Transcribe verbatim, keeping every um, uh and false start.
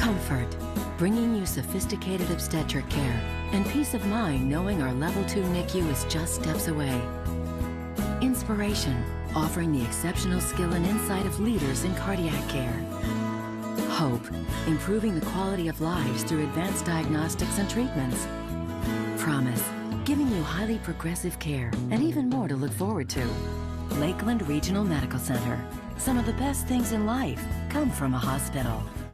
Comfort, bringing you sophisticated obstetric care and peace of mind knowing our level two N I C U is just steps away. Inspiration, offering the exceptional skill and insight of leaders in cardiac care. Hope, improving the quality of lives through advanced diagnostics and treatments. Promise, giving you highly progressive care and even more to look forward to. Lakeland Regional Medical Center. Some of the best things in life come from a hospital.